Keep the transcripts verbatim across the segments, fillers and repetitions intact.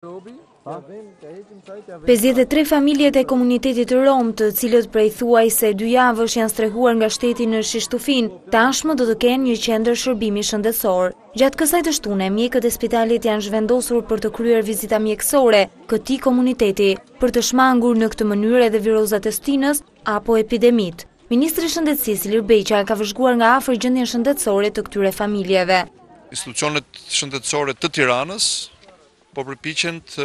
pesdhjetë e tre familjet e komunitetit rom, të cilët prej thuajse dy javësh janë strehuar nga shteti në Shishtufin, tashmë do të kenë një qendër shërbimi shëndetësor. Gjatë kësaj të shtune, mjekët e spitalit janë zhvendosur për të kryer vizita mjekësore këtij komuniteti, për të shmangur në këtë mënyrë edhe virozat e stinës apo epidemit. Ministri i Shëndetësisë Ilir Beqa ka vëzhguar nga afër gjendjen shëndetësore të këtyre familjeve. Institucionet shëndetësore të Tiranës po përpiqen të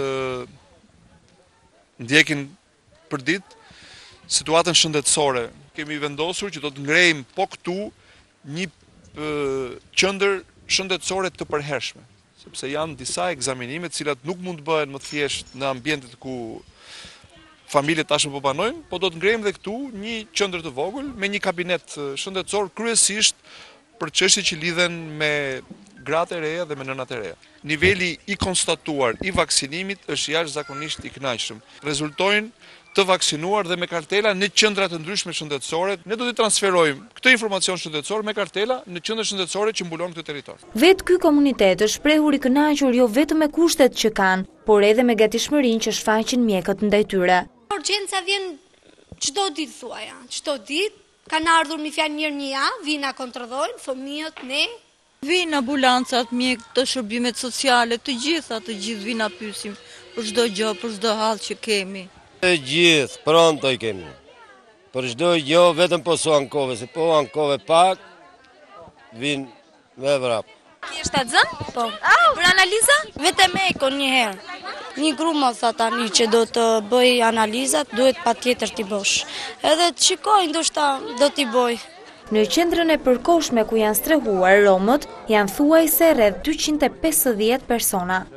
ndjekin për ditë situatën shëndetësore. Kemi vendosur që do të ngrejmë po këtu një qendër shëndetësore të përhershme, sepse janë disa ekzaminime të cilat nuk mund të bëhen më thjesht në ambientet ku familjet tashmë po banojnë, po do të ngrejmë dhe këtu një qendër të vogël me një kabinet shëndetësor kryesisht për çështjet që lidhen me gratë e reja dhe me nënat e reja. Niveli i konstatuar i vaksinimit është jashtëzakonisht i kënaqshëm. Rezultojnë të vaksinuar dhe me kartela në qendra të ndryshme shëndetësore. Ne do të transferojmë këtë informacion shëndetësor me kartela në qendra shëndetësore që mbulon këtë territor. Vetë ky komunitet është shprehur i kënaqur jo vetëm me kushtet që kanë, por edhe me gatishmërinë që shfaqin mjekët ndaj tyre. Urgjenca vjen çdo ditë thuaja, çdo ditë kanë ardhur mi fjalë mirë një javë, vinë na kontrollojnë fëmijët, ne vinë ambulancat, mjek të shërbimet sociale, të gjitha, të gjithë vinë na pyesim për çdo gjë, për çdo hall që kemi. Të gjithë pronto i kemi. Për çdo gjë, vetëm po su ankove, se po ankove pak vinë me vrap. Ti je shtatzën? Po. Për analiza? Vetëm eko një herë. Një gru më tha tani që do të bëj analizat, duhet patjetër t'i bësh. Edhe të shikoj, ndoshta do t'i bëj. Në qendrën e përkohshme ku janë strehuar romët, janë thuajse rreth dyqind e pesëdhjetë persona.